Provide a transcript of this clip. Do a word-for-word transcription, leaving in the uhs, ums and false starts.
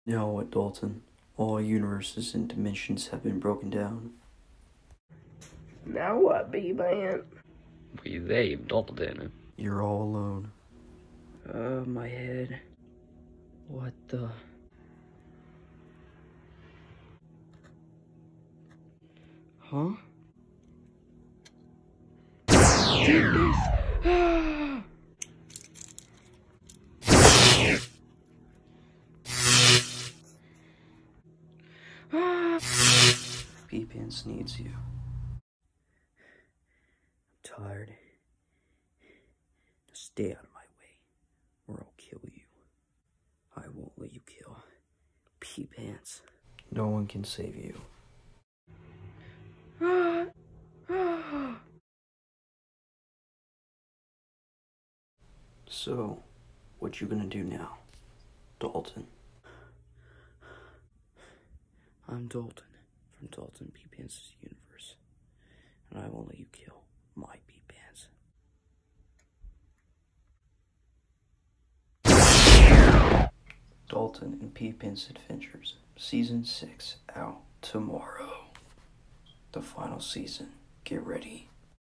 Now what, Dalton? All universes and dimensions have been broken down. Now what, peePants? We saved Dalton. You're all alone. Uh, my head. What the? Huh? Take this! peePants's needs you. I'm tired. Stay out of my way, or I'll kill you. I won't let you kill peePants's. No one can save you. So, what you gonna do now, Dalton? I'm Dalton, from Dalton peePants's universe, and I won't let you kill my peePants's. Dalton and peePants's Adventures, Season six, out tomorrow. The final season. Get ready.